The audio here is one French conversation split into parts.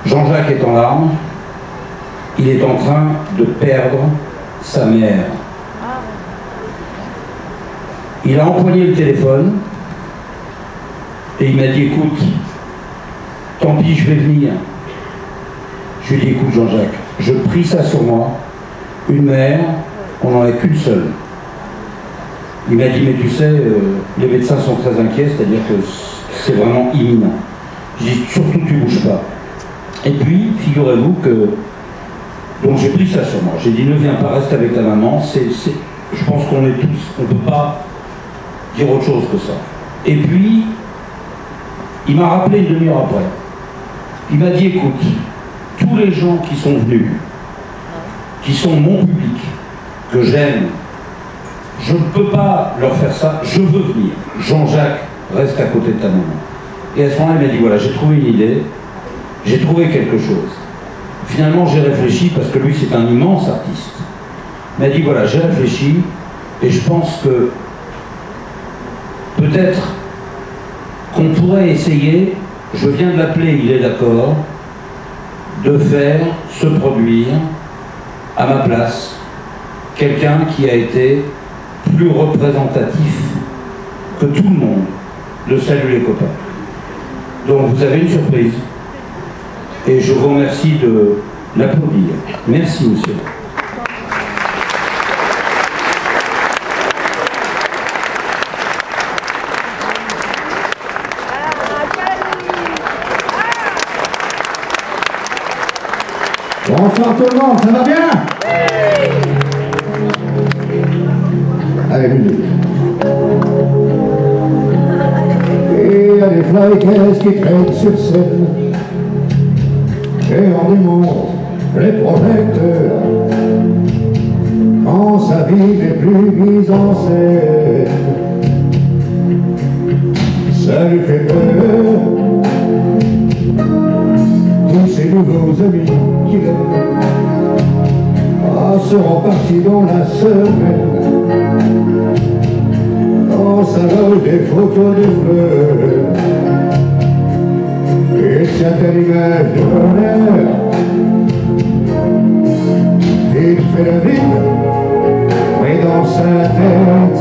Jean-Jacques est en larmes, il est en train de perdre sa mère. Il a empoigné le téléphone et il m'a dit, écoute, tant pis, je vais venir. Je lui ai dit, écoute Jean-Jacques, je prie ça sur moi, une mère, on n'en a qu'une seule. Il m'a dit, mais tu sais, les médecins sont très inquiets, c'est-à-dire que c'est vraiment imminent. J'ai dit, surtout tu bouges pas. Et puis, figurez-vous que... Donc j'ai pris ça sur moi. J'ai dit, ne viens pas, reste avec ta maman. Je pense qu'on est tous, on ne peut pas dire autre chose que ça. Et puis, il m'a rappelé une demi-heure après. Il m'a dit, écoute, tous les gens qui sont venus, qui sont mon public, que j'aime, je ne peux pas leur faire ça, je veux venir. Jean-Jacques, reste à côté de ta maman. Et à ce moment-là, il m'a dit, voilà, j'ai trouvé une idée, j'ai trouvé quelque chose. Finalement, j'ai réfléchi, parce que lui, c'est un immense artiste. Il m'a dit, voilà, j'ai réfléchi, et je pense que peut-être qu'on pourrait essayer, je viens de l'appeler, il est d'accord, de faire se produire à ma place quelqu'un qui a été plus représentatif que tout le monde de Salut les copains. Donc vous avez une surprise et je vous remercie de l'applaudir. Merci monsieur. Bonsoir tout le monde, ça va bien? Allez, musique. Et il y a des flycases qui traînent sur scène, et on démonte les projecteurs quand sa vie n'est plus mise en scène. Ça lui fait peur, tous ses nouveaux amis qu'il aime seront partis dans la semaine. Dans sa loge des photos de fleurs, et tient à l'image de bonheur. Il fait la vie, mais dans sa tête,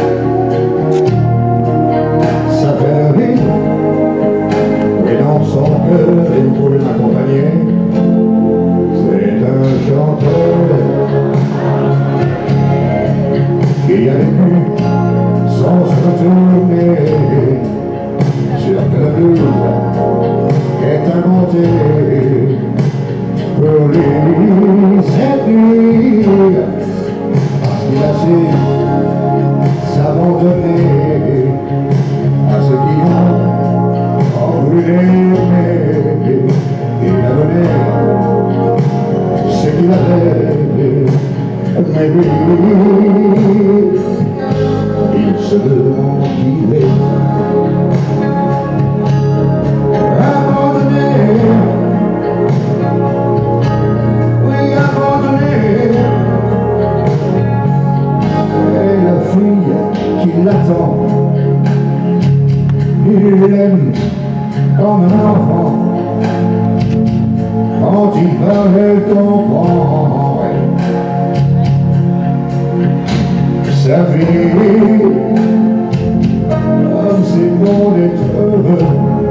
ça fait la vie, mais dans son cœur, et vous pouvez m'accompagner. C'est un chanteur qui a vécu sans se retourner, sur que la blues est inventé pour lui cette nuit, parce qu'il a su s'abandonner à ceux qui ont voulu l'aimer. Il a donné ce qu'il avait, mais lui, il se demande qui il est. Abandonné, oui abandonné. Et la fille qui l'attend, il l'aime comme un enfant. Quand il parle, elle comprend. Sa vie, comme c'est bon d'être heureux,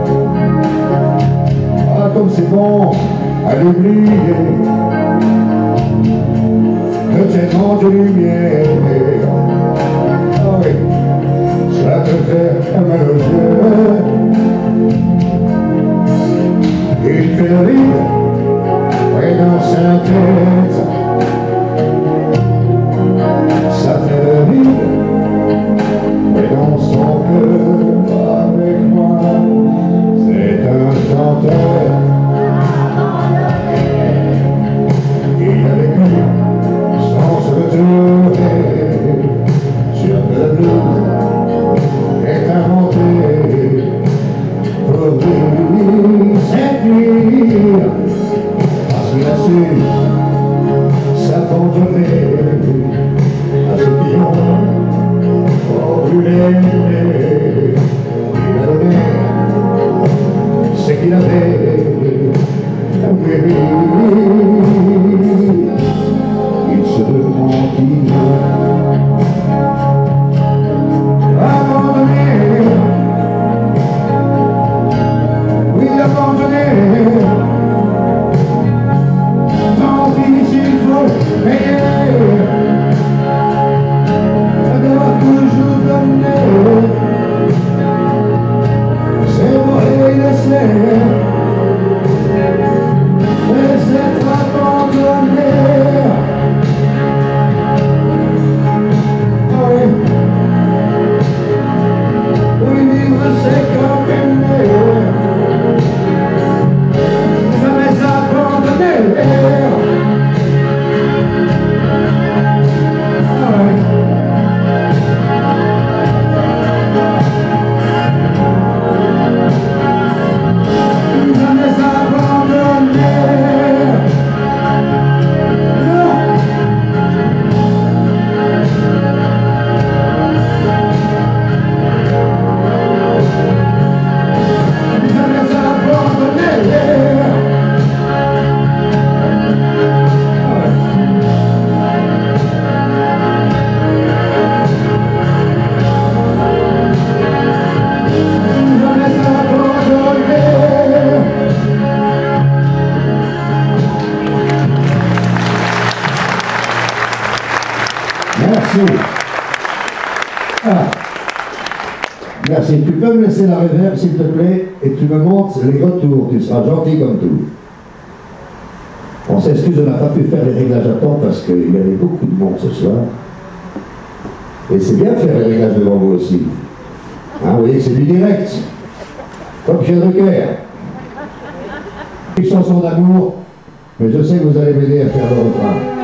ah comme c'est bon à l'oublier, de tellement de lumière, ah oui, ça peut faire mal aux yeux. Il fait la vie, et dans sa tête, ça fait le vide, et dans son cœur, avec moi, c'est un chanteur qui a vécu sans se retourner, sur que le blues est inventé pour lui cette nuit, parce qu'il a su s'abandonner à ceux qui ont voulu l'aimer. Il a donné ce qu'il avait, guéri. Il se demande qui abandonné. Oui, abandonné. Tant pis s'il faut payer. On doit toujours donner. C'est moi et laisser. Laisser abandonné. Oui, vivre c'est comme aimer. Jamais abandonné. Jamais abandonné. Jamais abandonné. Jamais abandonné. Merci. Merci. Tu peux me laisser la réverb, s'il te plaît, et tu me montres les retours. Tu seras gentil comme tout. On s'excuse, on n'a pas pu faire les réglages à temps parce qu'il y avait beaucoup de monde ce soir. Et c'est bien de faire les réglages devant vous aussi. Hein, vous voyez, c'est du direct. Comme chez Drucker. Une chanson d'amour, mais je sais que vous allez m'aider à faire le refrain.